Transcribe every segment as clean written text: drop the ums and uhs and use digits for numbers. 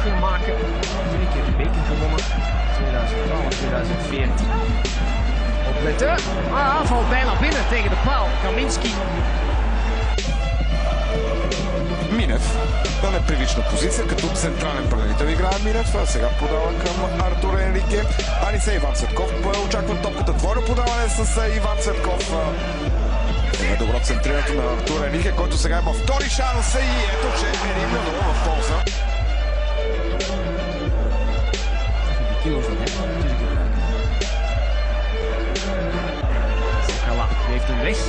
kunnen maken. 2 keer de beker gewonnen. 2012, 2014. Opletten. Valt bijna binnen tegen de paal. Камински. Минев на непривична позиция, като централен бранител играе Минев, а сега подава към Артур Енрике. Аниса Иван Цветков очаква топката, двойно подаване с Иван Цветков. Е добро центрирането на Артур Енрике, който сега има втори шанс и ето, че е римно в полза. Sakala heeft hem weg.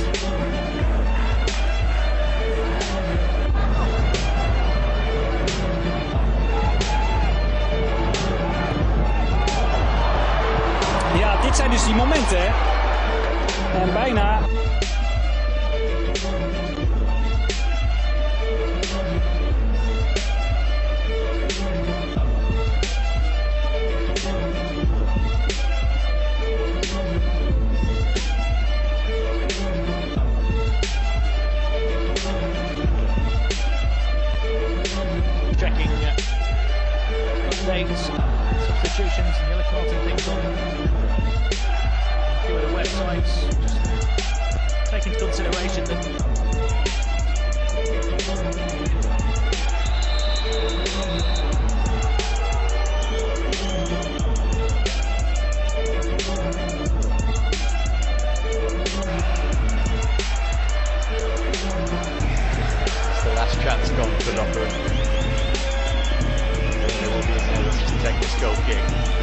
Ja, dit zijn dus die momenten, hè. En bijna... Checking updates, substitutions, and yellow cards and things on a few of the websites. Just take into consideration that it's the last chance gone for Locker. There will be a chance to take this goal kick.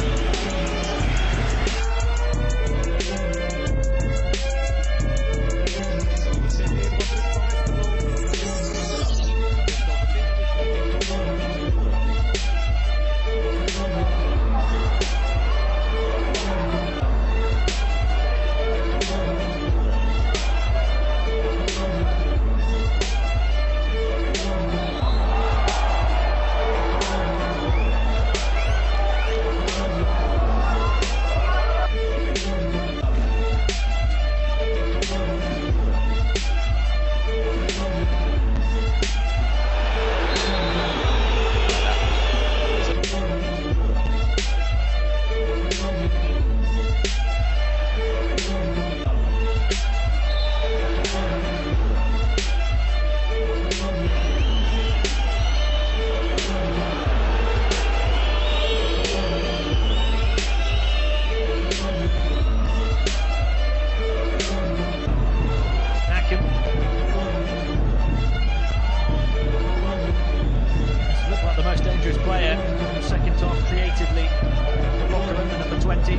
most dangerous player in the second half creatively. Locker in the number 20.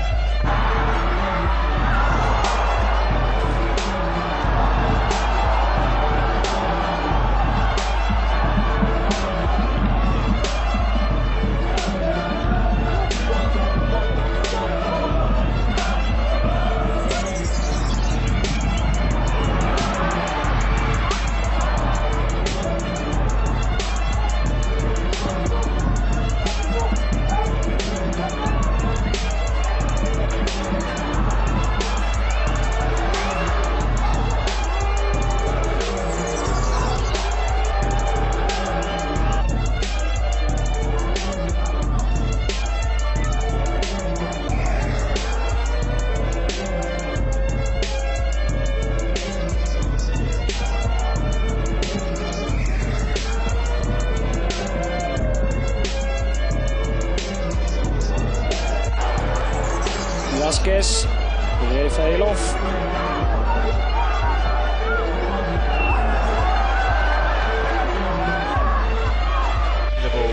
Vasquez, Refailov. The ball.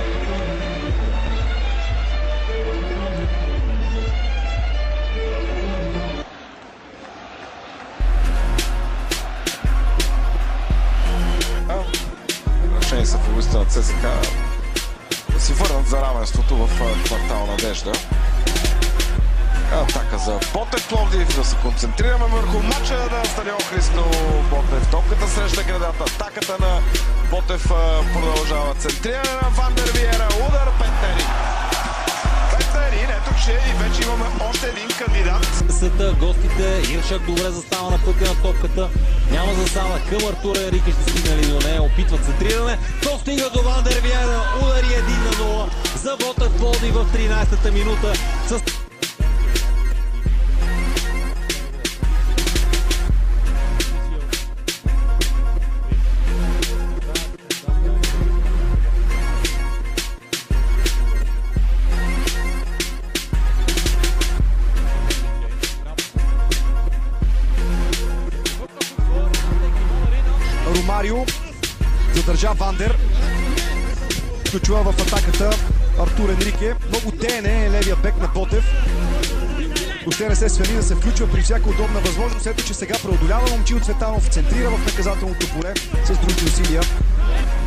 Решение са футболистите на ЦСКА да си върнат за равенството в квартал Надежда. Атака за Ботев Пловдив, да се концентрираме върху матча на стадион Христо Ботев. Топката среща градата, атаката на Ботев продължава. Центриране на Вандер Виера, удар Петерин. Петерин, ето че и вече имаме още един кандидат. Съда, гостите, Иршак добре застава на пътя на топката. Няма засада към Артур Енрике, ще стигнали до нея, опитват центриране. То стига до Ван дер Виена, удари 1-0 за Ботев Пловдив в 13-та минута. Ромарио задържа Вандер. Включва в атаката Артур Енрике. Много тене е левия бек на Ботев. Още не се свени да се включва при всяка удобна възможност. Ето, че сега преодолява Момчил Цветанов, центрира в наказателното поле с други усилия.